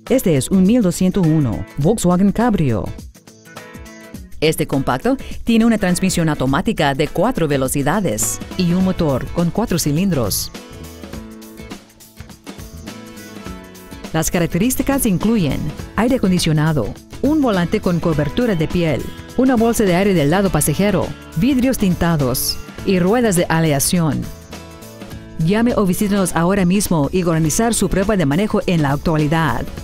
Este es un 1201 Volkswagen Cabrio. Este compacto tiene una transmisión automática de 4 velocidades y un motor con 4 cilindros. Las características incluyen aire acondicionado, un volante con cobertura de piel, una bolsa de aire del lado pasajero, vidrios tintados y ruedas de aleación. Llame o visítenos ahora mismo y organizar su prueba de manejo en la actualidad.